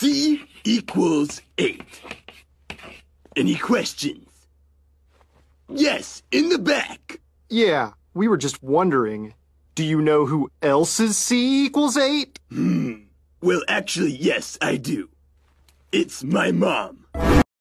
C equals 8. Any questions? Yes, in the back. Yeah, we were just wondering. Do you know who else's C equals 8? Well, actually, yes, I do. It's my mom.